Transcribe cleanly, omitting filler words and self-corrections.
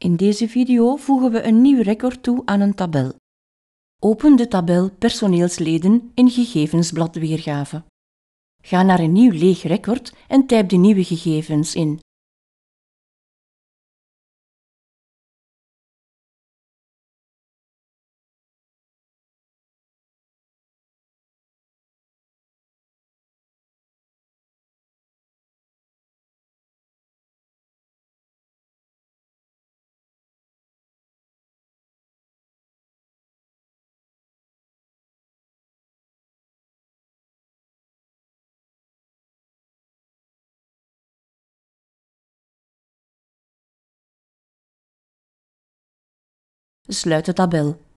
In deze video voegen we een nieuw record toe aan een tabel. Open de tabel Personeelsleden in gegevensblad weergave. Ga naar een nieuw leeg record en typ de nieuwe gegevens in. Sluit de tabel.